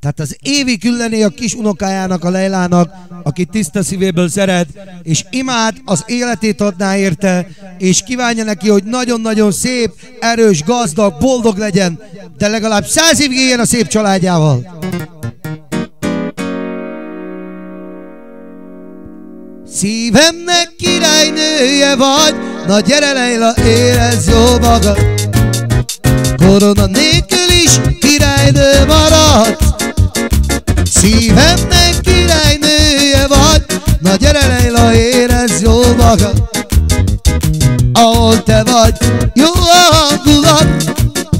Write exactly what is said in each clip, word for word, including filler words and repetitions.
Tehát az Évi küldené a kis unokájának, a Leilának, aki tiszta szívéből szeret, és imád, az életét adná érte, és kívánja neki, hogy nagyon-nagyon szép, erős, gazdag, boldog legyen, de legalább száz évig éljen a szép családjával. Szívemnek királynője vagy, na gyere Leila, érezd jól magad. Korona nélkül is királynő marad. Szívemnek királynője vagy, na gyere Leila, érezd jól magad. Ahol te vagy, jó a hangulat.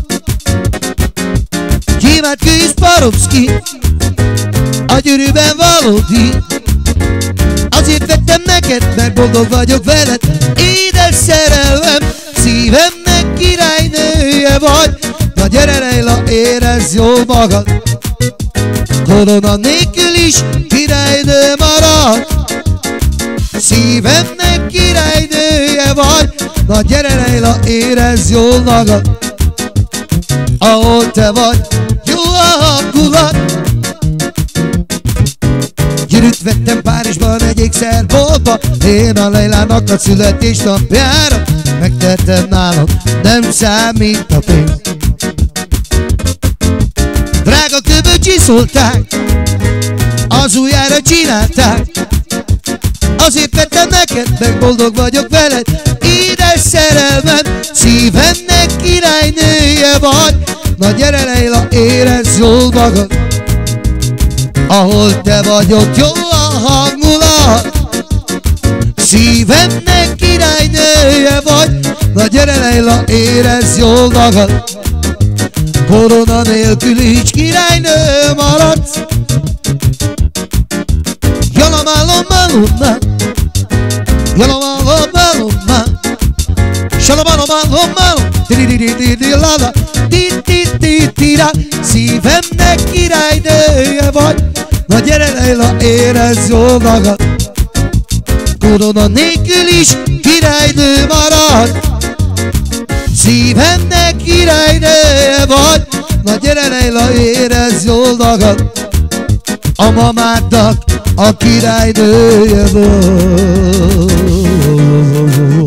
Gyémánt Kő és Swarovski, a gyűrűben valódi. Azért vettem neked, mert boldog vagyok veled, édes szerelmem. Szívemnek királynője vagy, na gyere Leila, érezd jól magad. Korona nélkül is királynő marad. Szívemnek királynője vagy, na gyere Leila, érezd jól magad. Ahol te vagy, jó a hangulat. Gyűrűt vettem Párizsban egy ékszerboltba, én a Leilának a születésnapjára. Megtettem nálam, nem számít a pénz. Drága kőből csiszolták, az ujjára csinálták. Azért vettem neked, meg boldog vagyok veled, édes szerelmem. Szívemnek királynője vagy, na gyere Leila, érezd jól magad. Ahol te vagy, ott jó a hangulat. Szívemnek királynője vagy, na gyere Leila, érezd jól magad. Korona nélkül is királynő maradsz. Jalamálom malomma, jalamálom malomma, salamalom malom malom, tiri-di-di-di-di-la-la, ti-ti-ti-ti-ra. Szívemnek királynője vagy, na gyere Leila, érezd jól magad. Korona nélkül is királynő marad. Szívemnek királynője vagy, na gyere Leila, érezd jól magad. A mamádnak a királynője vagy.